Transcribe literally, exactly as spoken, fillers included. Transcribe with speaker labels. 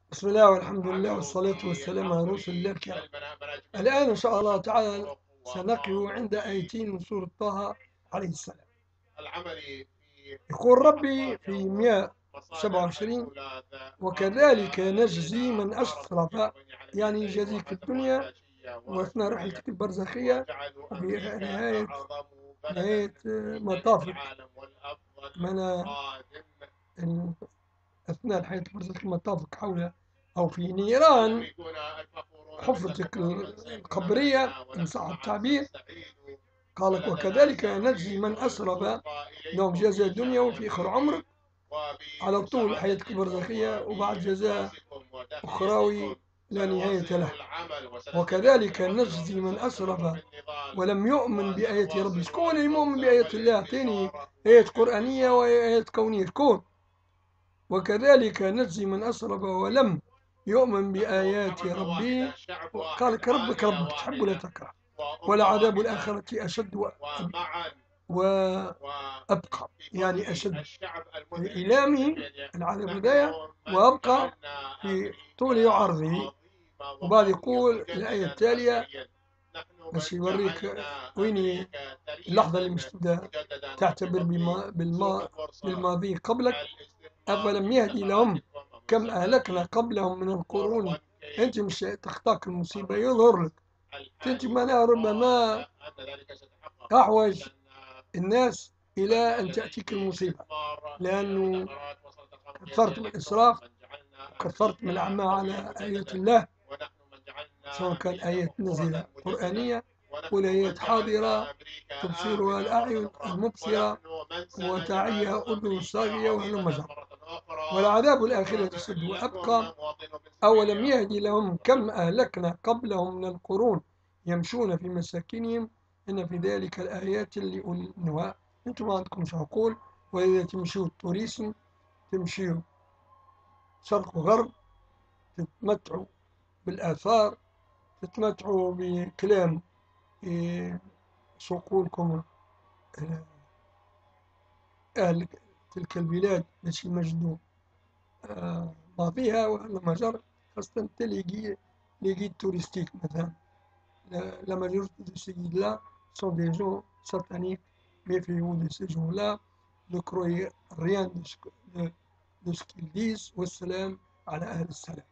Speaker 1: بسم الله والحمد لله والصلاة والسلام على رسول الله الكريم. الآن إن شاء الله تعالى سنقف عند آيتين من سورة طه عليه السلام. يقول ربي في مئة وسبعة وعشرين: وكذلك نجزي من أسرف، يعني يجازيك في الدنيا وأثناء رحلتك البرزخية وفي نهاية نهاية مطافك، من أثناء الحياة البرزخية مطافك حول أو في نيران حفرتك القبرية إن صح التعبير. قالك وكذلك نجزي من أسرف، لهم جزاء الدنيا وفي آخر عمرك على طول حياتك البرزخية وبعد جزاء أخروي لا نهاية له. وكذلك نجزي من أسرف ولم يؤمن بآيات ربي. شكون اللي مؤمن بآيات الله؟ أعطيني آيات قرآنية وآيات كونية. شكون؟ وكذلك نجزي من أسرف ولم يؤمن بآيات ربي. قال لك ربك ربك تحب ولا تكره، ولعذاب الآخرة أشد وأبقى، يعني أشد في إيلامه العذاب هدايا وأبقى في طول عرضه. وبعد يقول الآية التالية باش يوريك وين اللحظة اللي مش تبدأ تعتبر بالما بالماضي قبلك. أفلم يهدي لهم كم أهلكنا قبلهم من القرون. أنت مش تخطاك المصيبة يظهر لك أنت معناها ربما أحوج الناس إلى أن تأتيك المصيبة، لأنه كثرت من الإسراف وكثرت من العمى على آيات الله، سواء كان آيات نزيلة قرآنية ولا آيات حاضرة تبصرها الأعين المبصرة وتعيها أذن صاغية وهلم جرا. ولعذاب الآخرة أشد وأبقى. أولم يهدي لهم كم أهلكنا قبلهم من القرون يمشون في مساكنهم إن في ذلك الآيات لأولي النهى. أنتم ما عندكمش عقول، وإذا تمشوا توريسم تمشوا شرق وغرب تتمتعوا بالآثار، تتمتعوا بكلام يسوقولكم أهل تلك البلاد باش يمجدوا ماضيها ولا جرى. خاصة les guides, les guides touristiques مثلا. La, la majorité de ces guides-là sont des gens sataniques, méfiez-vous de ces gens-là, ne croyez rien de ce, de, de ce qu'ils disent. Wassalam ala ahl salam.